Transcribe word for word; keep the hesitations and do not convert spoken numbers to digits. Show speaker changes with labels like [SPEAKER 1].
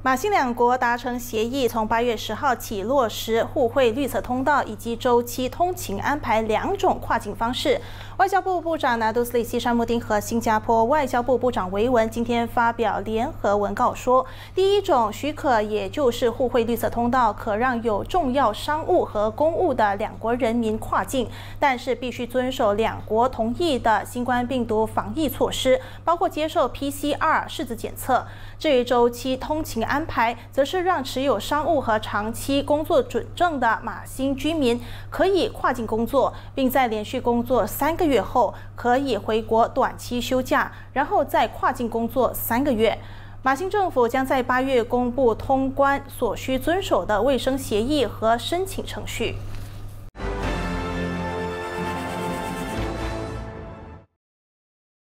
[SPEAKER 1] 马新两国达成协议，从八月十号起落实互惠绿色通道以及周期通勤安排两种跨境方式。外交部部长拿督斯里希山慕丁和新加坡外交部部长维文今天发表联合文告说，第一种许可，也就是互惠绿色通道，可让有重要商务和公务的两国人民跨境，但是必须遵守两国同意的新冠病毒防疫措施，包括接受 P C R 拭子检测。至于周期通勤安排，则是让持有商务和长期工作准证的马新居民可以跨境工作，并在连续工作三个月后可以回国短期休假，然后再跨境工作三个月。马新政府将在八月公布通关所需遵守的卫生协议和申请程序。